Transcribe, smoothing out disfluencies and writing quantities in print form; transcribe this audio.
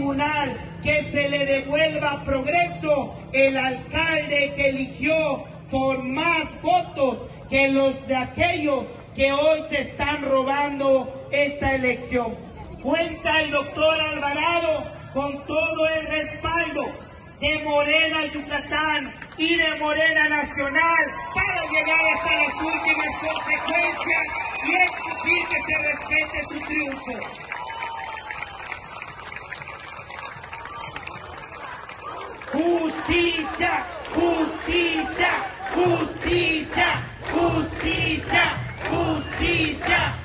tribunal, que se le devuelva a Progreso el alcalde que eligió por más votos que los de aquellos que hoy se están robando esta elección. Cuenta el doctor Alvarado con todo el respaldo de Morena Yucatán y de Morena Nacional para llegar hasta las últimas consecuencias y exigir que se respete su triunfo. Justicia, justicia, justicia, justicia, justicia.